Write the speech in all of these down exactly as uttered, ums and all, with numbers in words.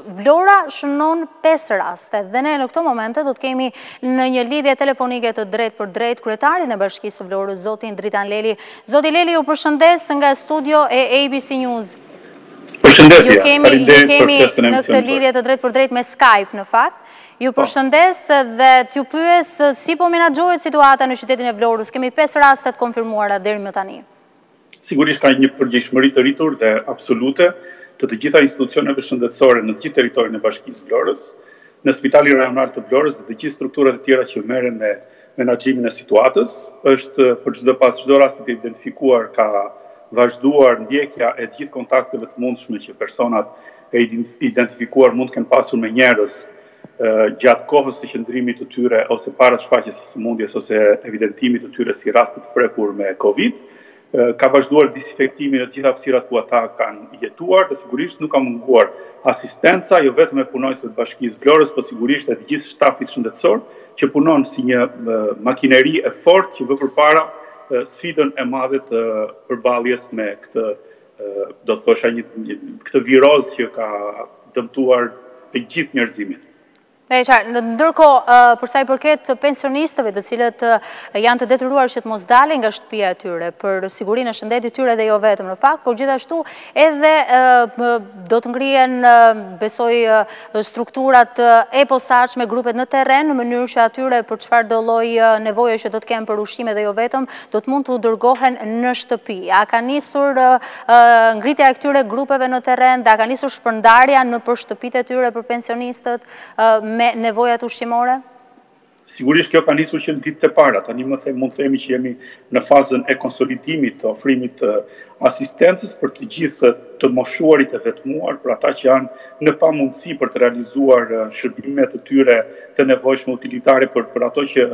Vlora shënon pesë raste dhe ne në këto momente do të kemi në një lidhje telefonike të drejt për drejt kryetarin e Bashkisë së Vlorës, zotin Dritan Leli. Zoti Leli, ju përshëndes nga studio e A B C News. Përshëndetje, faleminderit për ftesën e emisionit. Ju kemi në këtë lidhje të drejt për drejt me Skype në fakt. Ju përshëndes dhe t'ju pyes si po menaxhohet situata në qytetin e Vlorës. Kemi pesë raste të konfirmuara deri më tani. Sigurisht ka një përgjegjësimë të rritur dhe absolute të të gjitha institucioneve shëndetësore në të gjithë territorin e Bashkisë Vlorës, në Spitalin Rajonal të Vlorës dhe të gjithë strukturat e tjera që merren me menaxhimin e situatës. Është për çdo pas çdo rasti të identifikuar ka vazhduar ndjekja e të gjithë kontakteve të mundshme që personat e identifikuar mund të kenë pasur me njerëz gjatë kohës së qëndrimit të tyre ose para shfaqjes së sëmundjes ose evidentimit të tyre si raste të prekur me Covid. Ka vazhduar disinfektimi në të gjitha hapësirat ku ata kanë jetuar dhe sigurisht nuk ka munguar asistenca, jo vetëm e punonjësve të Bashkisë Vlorës, por sigurisht e të gjithë stafit shëndetësor që punon si një makineri e fortë që vë përpara sfidën e madhe të përballjes me këtë, do të thosha, një këtë viroz që ka dëmtuar të gjithë njerëzimin. Ndërkohë, për sa i përket pensionistëve të cilët janë të detyruar që të mos dalin nga shtëpia e tyre për sigurinë e shëndetit tyre dhe jo vetëm në fakt, por gjithashtu edhe do të ngrihen, besoj, strukturat e posaçme, grupet në terren në mënyrë që atyre për çfarë do lloj nevoje që do të kenë për ushqime dhe jo vetëm, do të mund të dërgohen në shtëpi. A ka nisur ngritja e këtyre grupeve në terren, dhe a ka nisur shpërndarja në për shtëpitë e tyre për pensionistët me nevojat ushqimore? Sigurisht kjo ka nisur që në ditët e para, tani më them, mund të themi që jemi në fazën e konsolidimit të ofrimit të asistencës për të gjithë të moshuarit e vetmuar, për ata që janë në pamundësi për të realizuar shërbimet të tyre të nevojshme utilitare, për, për ato që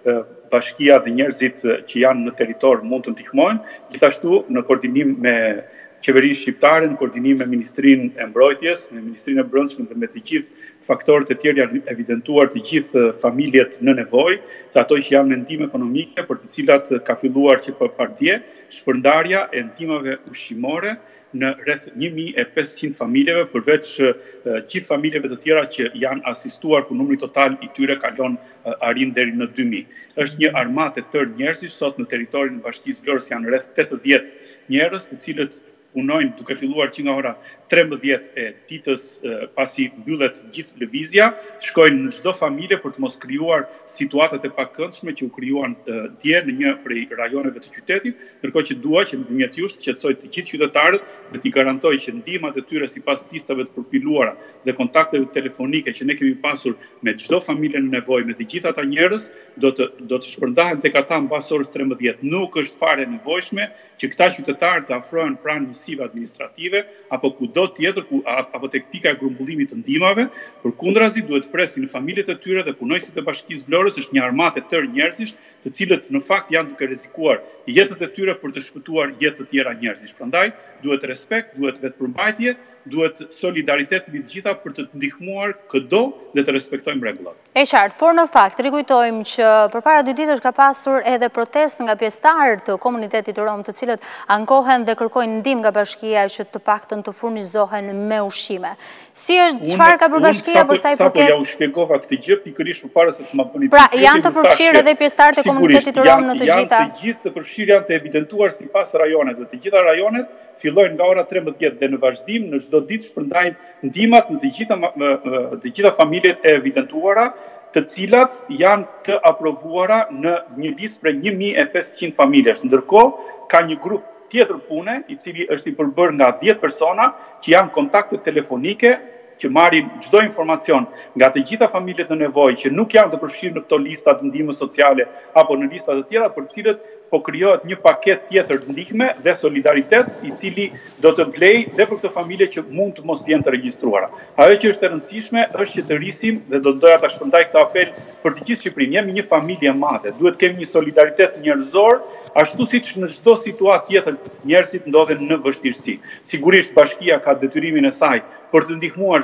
bashkia dhe njerëzit që janë në territor mund të ndihmojnë, gjithashtu në koordinim me qeverinë shqiptare, në koordinim me Ministrinë e Mbrojtjes, me Ministrinë e Brendshme dhe me të gjithë faktorët e tjerë janë evidentuar të gjithë familjet në nevojë, të ato që janë me ndihmë ekonomike, për të cilat ka filluar që për dje shpërndarja e ndihmave ushqimore në rreth një mijë e pesëqind familjeve, përveç gjithë familjeve të tjera që janë asistuar, ku numri total i tyre kalon arrin deri në dy mijë. Është një armatë e tërë njerëzish sot në territorin e Bashkisë Vlorës janë rreth tetëdhjetë njerëz, të cilët punojnë duke filluar që nga ora trembëdhjetë e ditës pasi mbyllet gjithë lëvizja, shkojnë në çdo familje për të mos krijuar situatat e pakëndshme që u krijuan dje në një prej rajoneve të qytetit, ndërkohë që dua që nëpërmjet jush të qetësoj të gjithë qytetarët dhe t'i garantoj që ndihmat e tyre sipas listave të përpiluara dhe kontakteve telefonike që ne kemi pasur me çdo familje në nevojë, me të gjithë ata njerëz, do të do të shpërndahen tek ata mbas orës trembëdhjetë. Nuk është fare nevojshme që këta qytetarë të afrohen pranë administrative apo kudo tjetër ku, apo tek pika e grumbullimit të ndihmave, përkundrazi duhet presin familjet e tyre dhe punojësit e Bashkisë Vlorës është një armatë e tërë njerëzish, të cilët në fakt janë duke rrezikuar jetët e tyre për të shpëtuar jetë të tjera njerëzish. Prandaj duhet respekt, duhet vetëpërmbajtje, duhet solidaritet mbi të gjitha për të ndihmuar këdo dhe të respektojmë rregullat. E qartë, por në fakt rikujtojmë që përpara dy ditësh ka pasur edhe protestë nga pjesëtarë të komunitetit rom, të cilët ankohen dhe kërkojnë ndihmë nga bashkia që të paktën të furnizohen me ushqime. Si është, çfarë ka për bashkia për sa i përket? Sapo ja u shpjegova këtë gjë pikërisht përpara se të ma bëni. Pra, janë të përfshirë edhe pjesëtarët e komunitetit rom në të gjitha. Janë të gjithë të përfshirë, janë të evidentuar sipas rajonet dhe të gjitha rajonet fillojnë nga ora trembëdhjetë dhe në vazhdim në çdo ditë shpërndajnë ndihmat në të gjitha të gjitha familjet e evidentuara, të cilat janë të aprovuara në një listë prej një mijë e pesëqind familjesh. Ndërkohë ka një grup tjetër pune, i cili është i përbërë nga dhjetë persona që janë kontakte telefonike që marrin çdo informacion nga të gjitha familjet në nevojë që nuk janë të përfshirë në këto lista të ndihmës sociale apo në lista të tjera, për të cilët po krijohet një paket tjetër ndihme dhe solidaritet i cili do të vlej dhe për këto familje që mund të mos jenë të regjistruara. Ajo që është e rëndësishme është që të rrisim dhe do të doja ta shpërndaj këtë apel për të gjithë Shqipërinë. Jemi një familje e madhe, duhet kemi një solidaritet njerëzor, ashtu siç në çdo situatë tjetër njerëzit ndodhen në vështirësi. Sigurisht bashkia ka detyrimin e saj për të ndihmuar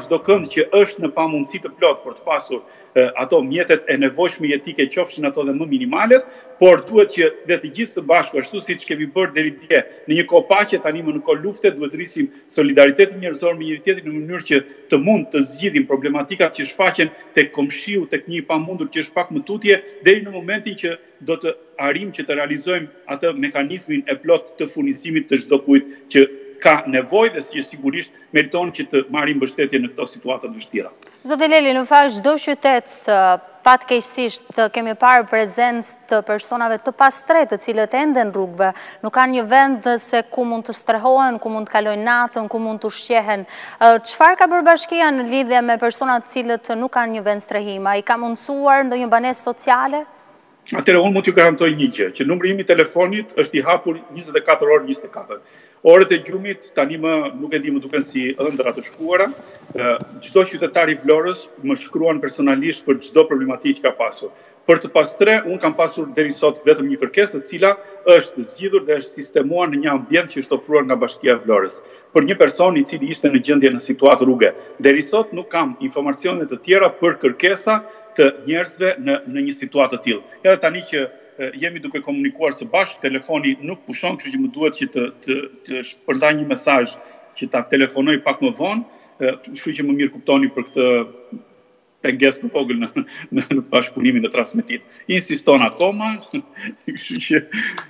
çdo kënd që është në pamundësi të plot për të pasur ato mjetet e nevojshme jetike, qofshin ato dhe më minimalet, por duhet që dhe të gjithë së bashku, ashtu siç kemi bërë deri dje, në një kohë paqe, tani më në kohë lufte, duhet rrisim solidaritetin njerëzor me njëri tjetrin në mënyrë që të mund të zgjidhim problematikat që shfaqen tek komshiu, tek një i pamundur që është pak më tutje, deri në momentin që do të arrim që të realizojmë atë mekanizmin e plot të furnizimit të çdo kujt që ka nevojë dhe që sigurisht meriton që të marrim mbështetje në këto situata të vështira. Zoti Leli, në fakt çdo qytet fatkeqësisht kemi parë prezencë të personave të pastret të cilët ende në rrugëve, nuk kanë një vend se ku mund të strehohen, ku mund të kalojnë natën, ku mund të ushqehen. Çfarë ka bërë bashkia në lidhje me personat të cilët nuk kanë një vend strehimi? I ka mundsuar ndonjë banesë sociale? Atëherë unë mund t'ju garantoj një gjë, që numri im i telefonit është i hapur njëzet e katër orë njëzet e katër. Orët e gjumit tani më nuk e di, më duken si ëndra të shkuara. Çdo qytetar i Vlorës më shkruan personalisht për çdo problematikë që ka pasur. Për të pastre, unë kam pasur deri sot vetëm një kërkesë, e cila është zgjidhur dhe është sistemuar në një ambient që është ofruar nga Bashkia e Vlorës. Për një person i cili ishte në gjendje në situatë rruge. Deri sot nuk kam informacione të tjera për kërkesa të njerëzve në, në një situatë të tillë. Edhe tani që jemi duke komunikuar së bashku, telefoni nuk pushon, kështu që më duhet që të, të, të shpërndaj një mesazh që ta telefonoj pak më vonë, kështu që më mirë kuptoni për këtë pengesë të vogël në, në, në bashkëpunimin në transmetim. Insiston akoma, kështu që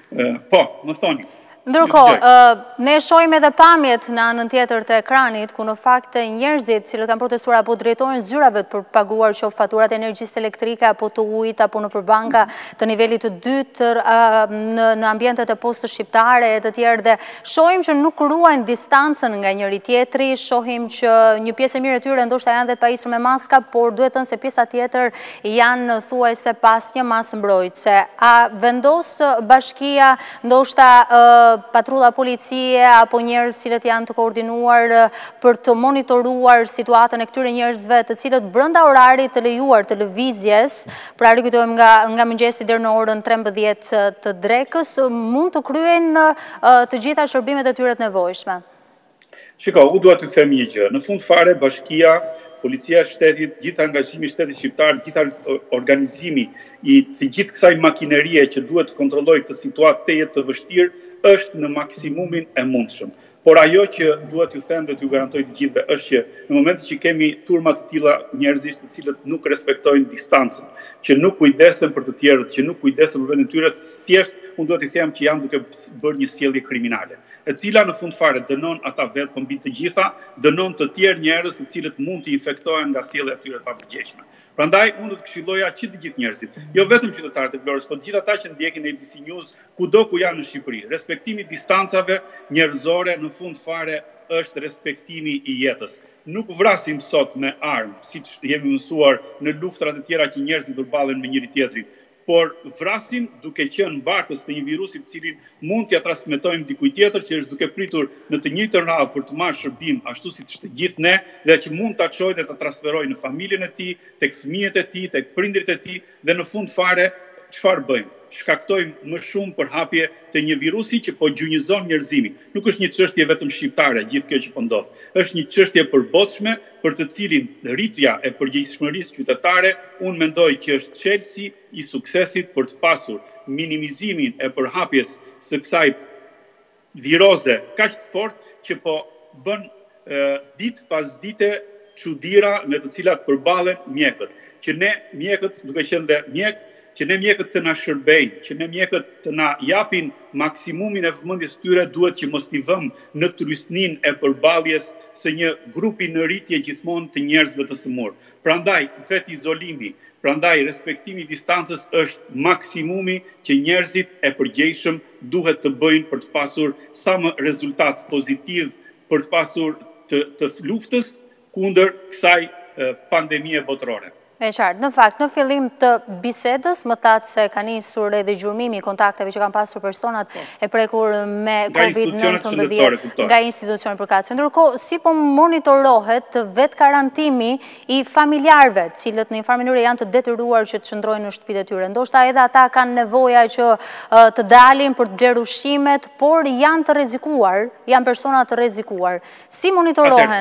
po, më thoni. Ndërkohë, ne shohim edhe pamjet në anën tjetër të ekranit, ku në fakt njerëzit cilët kanë protestuar apo drejtojnë zyrave për paguar qoftë faturat e energjisë elektrike apo të ujit apo nëpër banka të nivelit të dytë në, në ambientet e postës shqiptare e të tjerë, dhe shohim që nuk ruajnë distancën nga njëri tjetri, shohim që një pjesë e mirë e tyre ndoshta janë dhe të pajisur me maska, por duhet të thënë se pjesa tjetër janë thuajse pas një masë mbrojtëse. A vendos bashkia ndoshta patrulla policie apo njerëz cilët janë të koordinuar për të monitoruar situatën e këtyre njerëzve të cilët brenda orarit të lejuar të lëvizjes, pra rikujtojmë nga, nga mëngjesi deri në orën trembëdhjetë të drekës, mund të kryejnë të gjitha shërbimet e tyre të nevojshme? Shiko, u dua të them një gjë. Në fund fare, bashkia, policia e shtetit, gjithë angazhimi i shtetit shqiptar, gjithë organizimi i të gjithë kësaj makinerie që duhet të kontrollojë këtë situatë të jetë të vështirë, është në maksimumin e mundshëm. Por ajo që duhet t'ju them dhe t'ju garantoj të gjithëve është që në momentin që kemi turma të tilla njerëzish të cilët nuk respektojnë distancën, që nuk kujdesen për të tjerët, që nuk kujdesen për vendin e tyre, thjesht unë duhet t'i them që janë duke bërë një sjellje kriminale, e cila në fund fare dënon ata vetë, po mbi të gjitha dënon të tjerë njerëz të cilët mund të infektohen nga sjellja e tyre të pavërgjeshme. Prandaj unë do të këshilloja që të gjithë njerëzit, jo vetëm qytetarët e Vlorës, por të gjithë ata që ndjekin A B C News kudo ku janë në Shqipëri. Respektimi i distancave njerëzore në fund fare është respektimi i jetës. Nuk vrasim sot me armë, siç jemi mësuar në luftrat e tjera që njerëzit përballen me njëri tjetrin, por vrasim duke qenë mbartës të një virusi të cilin mund t'ja transmetojmë dikujt tjetër që është duke pritur në të njëjtën radhë për të marrë shërbim ashtu siç të gjithë ne, dhe që mund ta çojë dhe ta transferojë në familjen e tij, tek fëmijët e tij, tek prindrit e tij, dhe në fund fare çfarë bëjmë? Shkaktojmë më shumë përhapje të një virusi që po gjunjëzon njerëzimin. Nuk është një çështje vetëm shqiptare, gjithë kjo që po ndodh. Është një çështje përbotshme për të cilin rritja e përgjegjësisë qytetare, unë mendoj që është çelësi i suksesit për të pasur minimizimin e përhapjes së kësaj viroze kaq të fortë që po bën ditë pas dite çuditëra me të cilat përballen mjekët. Që ne mjekët, duke qenë dhe mjek, që ne mjekët të na shërbejnë, që ne mjekët të na japin maksimumin e vëmendjes tyre, duhet që mos t'i vëmë në trysnin e përballjes së një grupi në rritje gjithmonë të njerëzve të sëmurë. Prandaj vetë izolimi, prandaj respektimi i distancës është maksimumi që njerëzit e përgjegjshëm duhet të bëjnë për të pasur sa më rezultat pozitiv, për të pasur të, të luftës kundër kësaj pandemie botërore. E qartë, në fakt, në fillim të bisedës, më thatë se ka nisur edhe gjurmimi i kontakteve që kanë pasur personat e prekur me COVID nëntëmbëdhjetë nga institucionet përkatëse. Ndërkohë, si po monitorohet vetë karantimi i familjarëve, cilët në një farë mënyrë janë të detyruar që të qëndrojnë në shtëpitë e tyre. Ndoshta edhe ata kanë nevoja që të dalin për të blerë ushqimet, por janë të rrezikuar, janë persona të rrezikuar. Si monitorohen?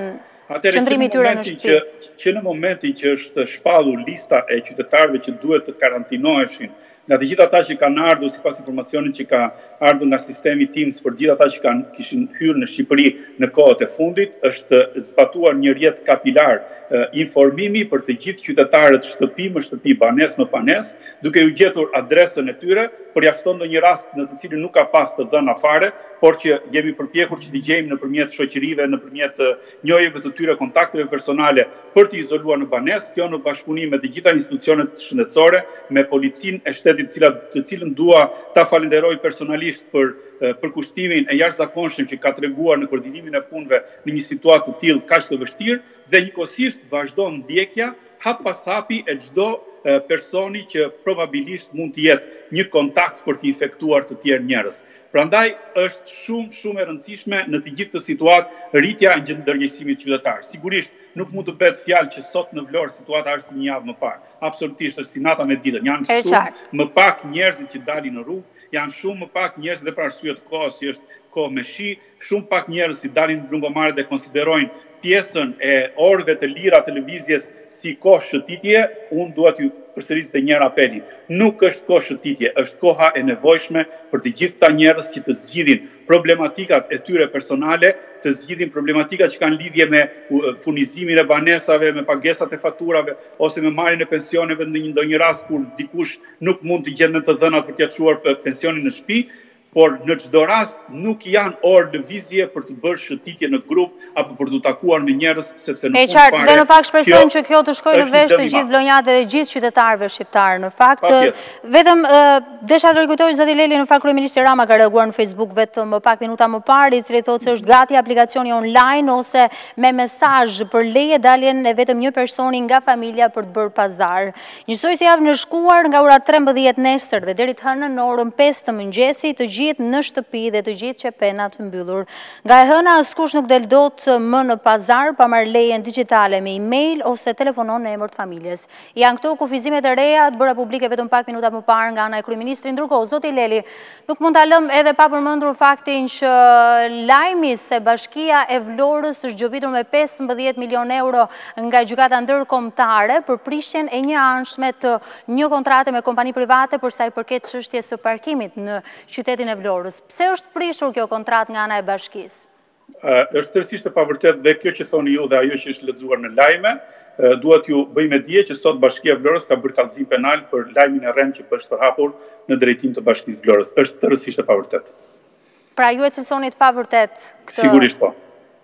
qëndrimi i tyre në shtëpi. Që, që në momentin që është shpallur lista e qytetarëve që duhet të karantinoheshin, nga të gjithë ata që kanë ardhur sipas informacionit që ka ardhur nga sistemi Teams për gjithë ata që kanë kishin hyrë në Shqipëri në kohët e fundit, është zbatuar një rrjet kapilar eh, informimi për të gjithë qytetarët shtëpi më shtëpi, banesë më banesë, duke u gjetur adresën e tyre, përjashton ndonjë rast në të cilin nuk ka pas të dhëna fare, por që jemi përpjekur që t'i gjejmë nëpërmjet shoqërive, nëpërmjet njohjeve të tyre, kontakteve personale për të izoluar në banesë, kjo në bashkëpunim me të gjitha institucionet shëndetësore, me policinë e shtetit, të cilën dua ta falenderoj personalisht për përkushtimin e jashtëzakonshëm që ka treguar në koordinimin e punëve në një situatë të tillë kaq të vështirë, dhe njëkohësisht vazhdon ndjekja hap pas hapi e çdo personi që probabilisht mund të jetë një kontakt për të infektuar të tjerë njerëz. Prandaj është shumë shumë e rëndësishme në të gjithë të situatë rritja e ndërgjegjësimit qytetar. Sigurisht nuk mund të bëhet fjalë që sot në Vlorë situata është si një javë më parë. Absolutisht është si nata me ditën. Janë shumë më pak njerëzit që dalin në rrugë, janë shumë më pak njerëz dhe për arsye të kohës, si është kohë me shi, shumë pak njerëz që dalin në lungomare dhe konsiderojnë pjesën e orëve të lira të lëvizjes si kohë shëtitje. Unë dua t'ju përsëris të njëra apelin. Nuk është kohë shëtitje, është koha e nevojshme për të gjithë ta njerëz që të zgjidhin problematikat e tyre personale, të zgjidhin problematikat që kanë lidhje me furnizimin e banesave, me pagesat e faturave, ose me marrjen e pensioneve në një ndonjë rast kur dikush nuk mund të gjetë të dhënat për t'ia çuar pensionin në shtëpi. Por në çdo rast nuk janë orë lëvizje për të bërë shëtitje në grup apo për të takuar me njerëz, sepse në fund fare. Dhe në fakt shpresojmë që kjo të shkojë në vesh të gjithë vlonjatëve dhe gjithë qytetarëve shqiptarë. Në fakt, vetëm desha të rikujtoj zoti Leli, në fakt kryeministri Rama ka reaguar në Facebook vetëm pak minuta më parë, i cili thotë se është gati aplikacioni online ose me mesazh për leje daljen e vetëm një personi nga familja për të bërë pazar. Njësoj si javë në shkuar nga ora trembëdhjetë nesër dhe deri të hënën në orën pesë të mëngjesit, të gjithë në shtëpi dhe të gjithë qepenat të mbyllur. Nga e hëna askush nuk del dot më në pazar pa marrë lejen digjitale me email ose telefonon në emër të familjes. Janë këto kufizimet e reja të bëra publike vetëm pak minuta më parë nga ana e kryeministrit. Ndërkohë, zoti Leli, nuk mund ta lëm edhe pa përmendur faktin që lajmi se Bashkia e Vlorës është gjobitur me pesëmbëdhjetë milion euro nga gjykata ndërkombëtare për prishjen e një anshme të një kontrate me kompani private për sa i përket çështjes së parkimit në qytetin e Vlorës. Pse është prishur kjo kontratë nga ana e bashkisë? Uh, është tërësisht e pavërtet dhe kjo që thoni ju dhe ajo që është lexuar në lajme, uh, duhet ju bëjmë dije që sot Bashkia e Vlorës ka bërë kallëzim penal për lajmin e rrem që është përhapur në drejtim të Bashkisë Vlorës. Është tërësisht e pavërtet. Pra ju e cilësoni të pavërtet këtë? Sigurisht po.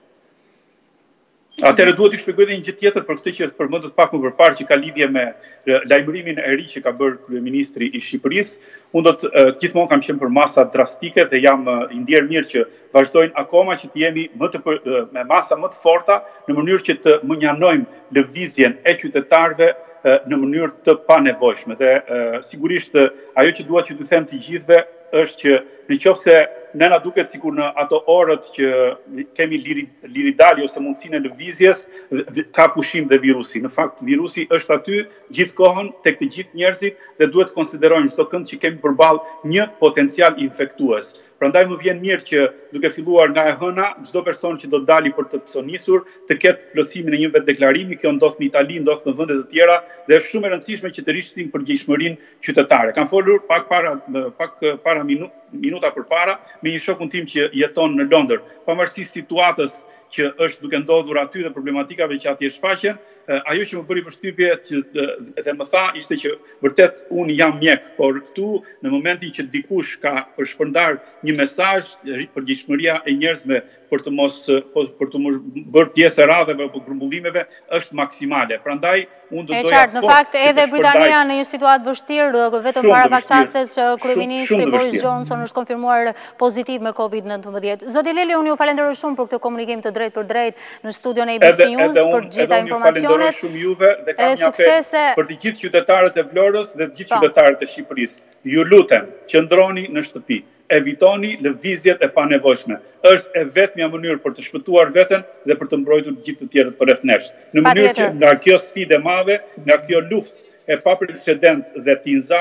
Atëherë duhet të shpjegoj edhe një gjë tjetër për këtë që përmendet pak më përpara që ka lidhje me lajmërimin e ri që ka bërë kryeministri i Shqipërisë. Unë do të gjithmonë kam qenë për masa drastike dhe jam i ndier mirë që vazhdojnë akoma që të jemi më të me masa më të forta në mënyrë që të mënjanojmë lëvizjen e qytetarëve në mënyrë të panevojshme. Dhe sigurisht ajo që dua që t'ju them të gjithëve është që nëse ne na duket sikur në ato orët që kemi liridali ose mundësinë e lëvizjes, ka pushim dhe virusi. Në fakt, virusi është aty gjithkohën tek të gjithë njerëzit dhe duhet të konsiderojmë çdo kënd që kemi përballë një potencial infektues. Prandaj më vjen mirë që duke filluar nga e hëna, çdo person që do dali për të psonisur të ketë plotësimin e një vetë deklarimi. Kjo ndodh në Itali, ndodh në vende të tjera dhe është shumë e rëndësishme që të rishtim përgjegjësinë qytetare. Kam folur pak para pak para minu, minuta përpara me një shokun tim që jeton në Londër. Pavarësisht situatës që është duke ndodhur aty dhe problematikave që atje shfaqen, ajo që më bëri përshtypje që dhe më tha ishte që vërtet unë jam mjek, por këtu në momentin që dikush ka përshpërndar një mesazh, përgjegjësia e njerëzve për të mos për të mos bërë pjesë e radhave apo grumbullimeve është maksimale. Prandaj unë do doja fort. Në fakt edhe Britania në një situatë vështirë, vetëm para pak çastesh kryeministri Boris Johnson është konfirmuar pozitiv me COVID nineteen. Zoti Leli, unë ju falenderoj shumë për këtë komunikim të drejtë për drejtë në studion e A B C News për gjitha informacionet. Shumë juve dhe kam një apel për të gjithë qytetarët e Vlorës dhe të gjithë qytetarët e Shqipërisë. Ju lutem, qëndroni në shtëpi. Evitoni lëvizjet e panevojshme. Është e vetmja mënyrë për të shpëtuar veten dhe për të mbrojtur të gjithë të tjerët përreth nesh. Në mënyrë që nga kjo sfidë e madhe, nga kjo luftë e paprecedent dhe tinzare,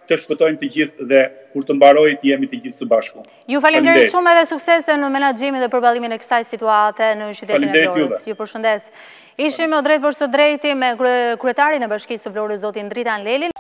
të shpëtojmë të gjithë dhe kur të mbarojë të jemi të gjithë së bashku. Ju faleminderit shumë edhe suksese në menaxhimin dhe përballimin e kësaj situate në qytetin e Vlorës. Ju përshëndes. Ishim o drejt për së drejti me kryetarin e Bashkisë së Vlorës, zotin Dritan Lelin.